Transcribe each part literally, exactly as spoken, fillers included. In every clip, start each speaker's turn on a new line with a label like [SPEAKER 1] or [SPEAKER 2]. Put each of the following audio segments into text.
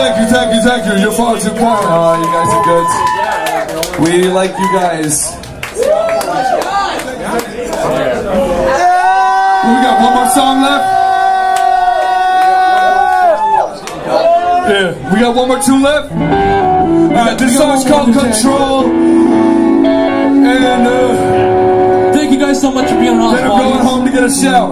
[SPEAKER 1] thank you, thank you, thank you. You're far too kind. Oh, you guys are good. We like you guys. We got one more song left. Yeah, we got one more two left. Alright, this song's called Control. And uh,
[SPEAKER 2] thank you guys so much for being on.
[SPEAKER 1] Then I'm going home to get a shower.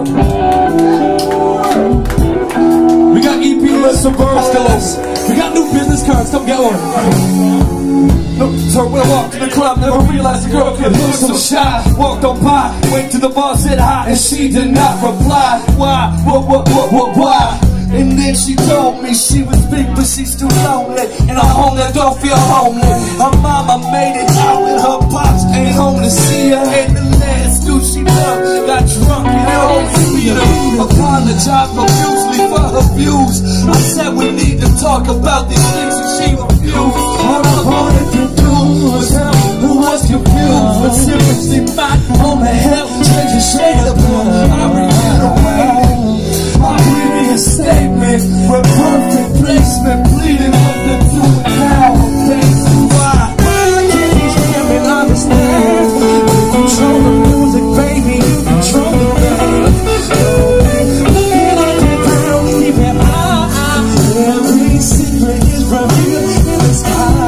[SPEAKER 2] We got E P lists of verse. We got new business cards. Come get one.
[SPEAKER 1] No, so when I walked to the club, never realized the girl could look so shy. Walked on by, went to the bar, said hi, and she did not reply. Why? What? What? What? What? Why? And then she told me she was big, but she's too lonely. And her home that don't feel homely. Her mama made it out, and her pops ain't home to see her. And the last dude she loved got drunk and always beat her. Apologized profusely for her views. I said we need to talk about these things, and she refused. All I wanted to do was help who was confused, but seriously, my woman help change the shade of blue. I reiterated my previous statement with perfect placement, bleeding from the two now. Thanks to why can't these women understand? You control the music, baby, you control the band. Looking at the ground, keep it high. Every secret is revealed in the sky.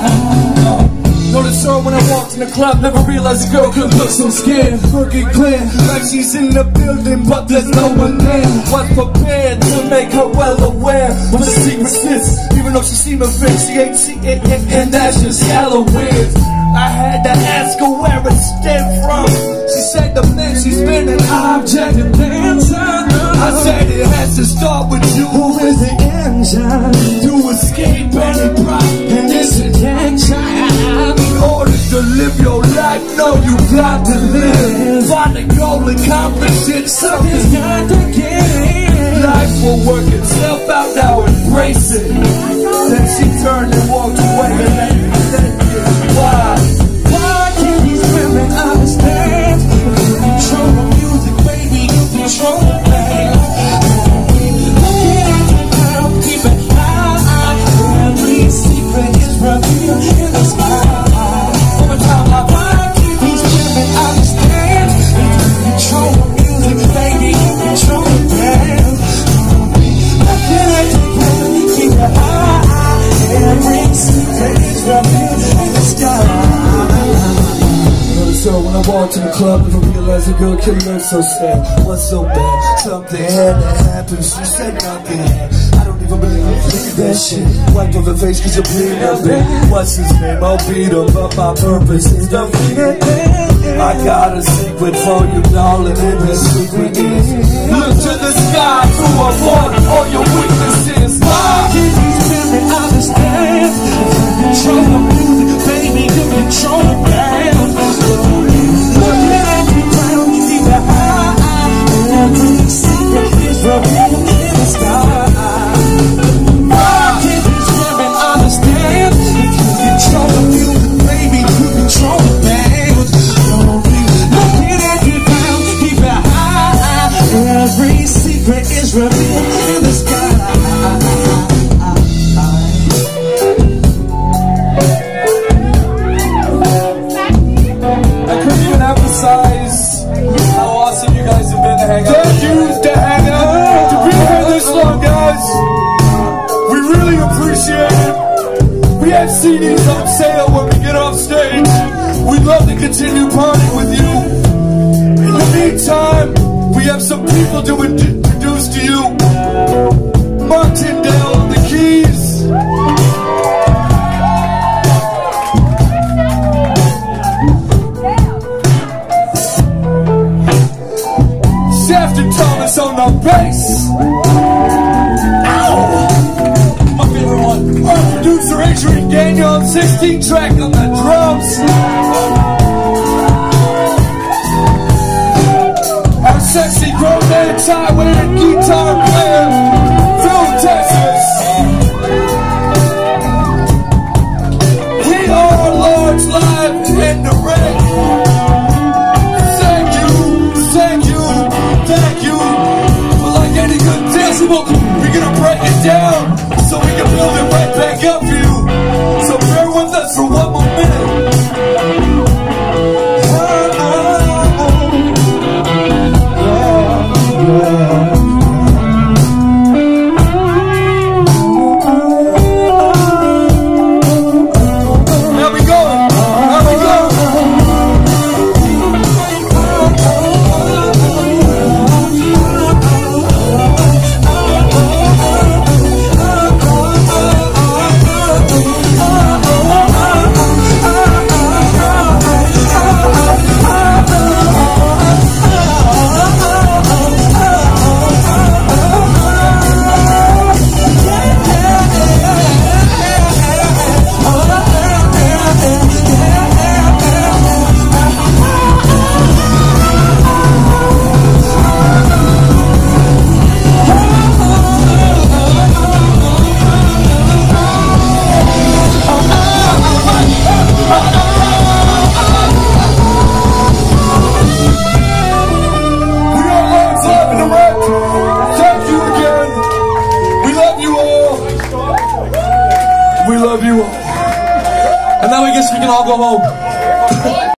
[SPEAKER 1] Noticed her when I walked in the club, never realized a girl could look so scared. Looking clear, like she's in the building, but there's no one there. Was prepared to make her well aware what the secret is. Even though she seemed a bitch, she ain't see it, and, and that's just shallow weird. I had to ask her where it stemmed from. She said the man she's been an object of dancer. I said it has to start with you. Who is the engine to escape any problem in this attention? In order to live your life, no, you got to live. Find a goal, accomplish it, something's got to give. Life will work itself out, now embrace it. Then she turned and walked away, and then said, why? Why can't these women understand? You control the music, baby, you control the band. Looking at the ground, keep it high. Every secret is revealed in the sky. So when I walked in the club, never realized a girl could look so sad. What's so bad? Something had to happen. She said nothing. I don't even believe believe that shit. Wiped off the face cause you bleed a bit. What's his name? I'll beat him, but my purpose is to feed it. I got a secret for you, darling, and the secret is look to the sky to avoid all your weaknesses. Why can't these women understand? You control the music, baby, you control the band. Looking at the ground, keep it high. Every secret is revealed in the sky. Why can't these women understand? If you control the music, baby, you control the band. Looking at the ground, keep it high. Every secret is revealed in the sky. Thank you to hang out, to be here this long, guys. We really appreciate it. We have C Ds on sale when we get off stage. We'd love to continue partying with you. In the meantime, we have some people to introduce to you. Martindale on the keys. After Thomas on the bass. Ow! My favorite one. Our producer Adrian Daniel on sixteen track on the drums. Our sexy grown man tie wearing guitar player from Texas. We are Lord's live and direct. We're gonna break it down so we can build it right.
[SPEAKER 2] I'll go home.